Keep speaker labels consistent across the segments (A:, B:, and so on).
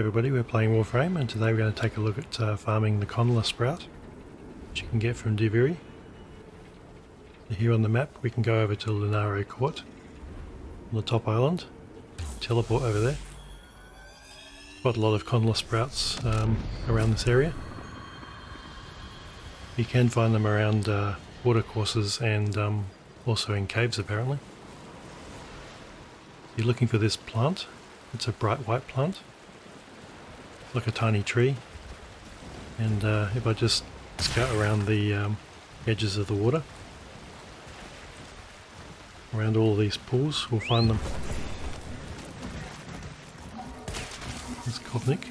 A: everybody, we're playing Warframe and today we're going to take a look at farming the Connla Sprout, which you can get from Duviri. Here on the map we can go over to Lunaro Court on the top island, teleport over there. Quite a lot of Connla Sprouts around this area. You can find them around watercourses and also in caves apparently. You're looking for this plant. It's a bright white plant, like a tiny tree, and if I just scout around the edges of the water, around all of these pools, we'll find them. There's Kovnik.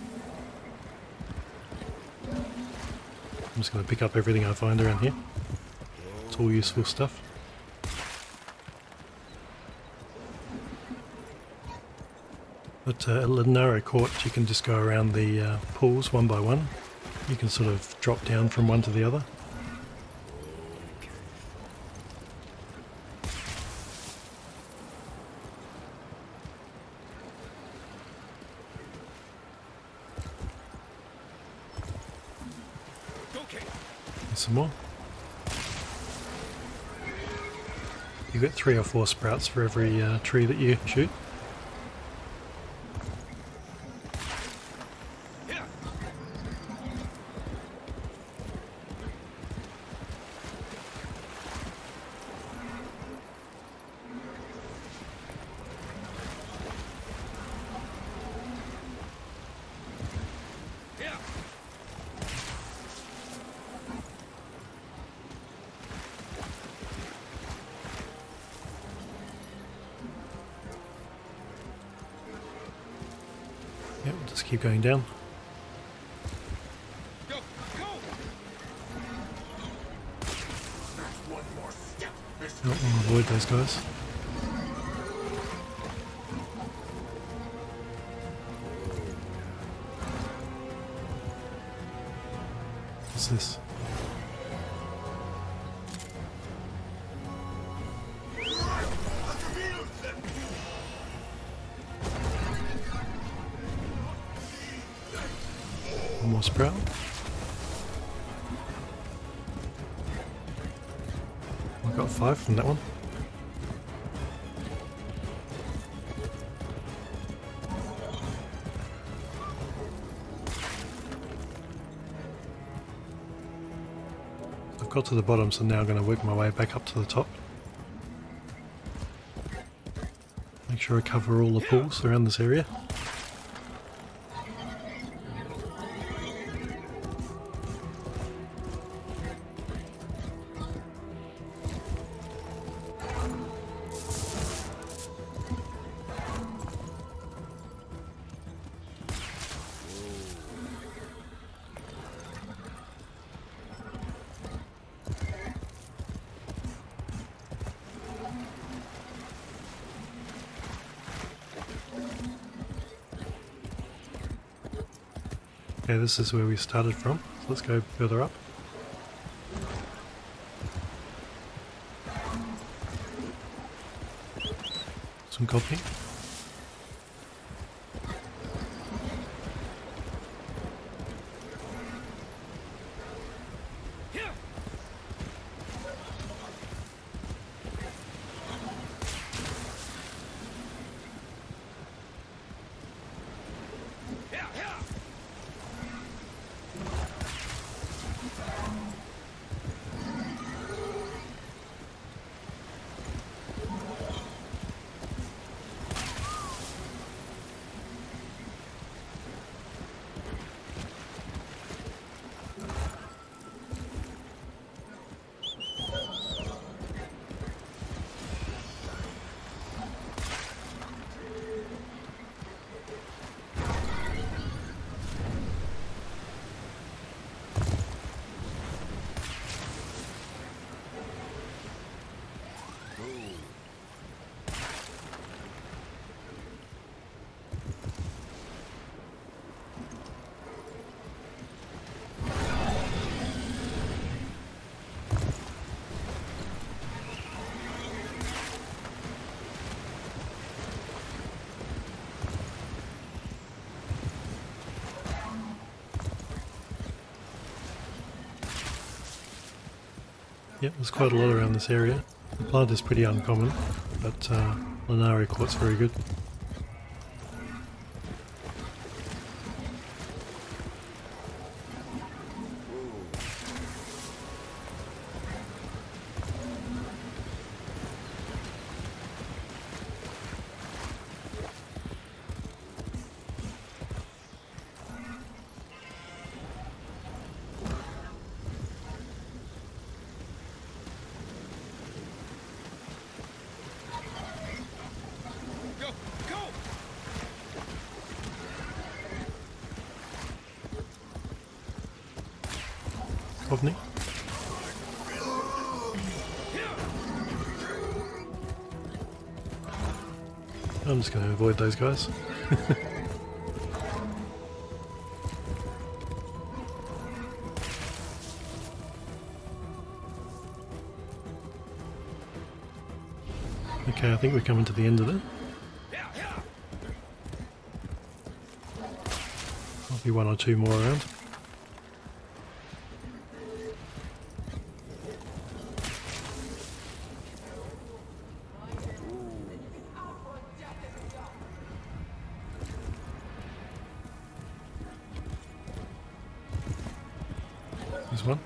A: I'm just going to pick up everything I find around here. It's all useful stuff. But at Lunaro Court you can just go around the pools one by one. You can sort of drop down from one to the other. There's some more. You get 3 or 4 sprouts for every tree that you shoot. Yep, we'll just keep going down.
B: Go, go.
A: Oh, we'll avoid those guys. What's this? One more sprout. I got 5 from that one. I've got to the bottom, so now I'm going to work my way back up to the top. Make sure I cover all the pools around this area. Okay, this is where we started from, so let's go further up. Some copy. Yep, there's quite a lot around this area. The plant is pretty uncommon, but Lunaro Court's very good. Ovni. I'm just going to avoid those guys. Okay, I think we're coming to the end of it. Might be one or two more around. There's one.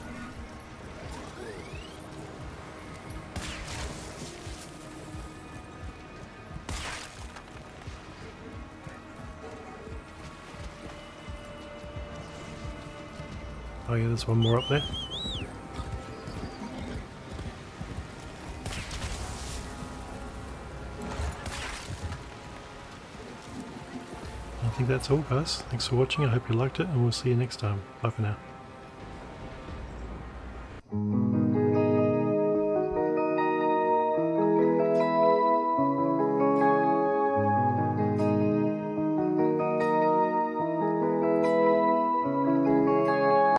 A: Oh yeah, there's one more up there. I think that's all, guys. Thanks for watching. I hope you liked it, and we'll see you next time. Bye for now.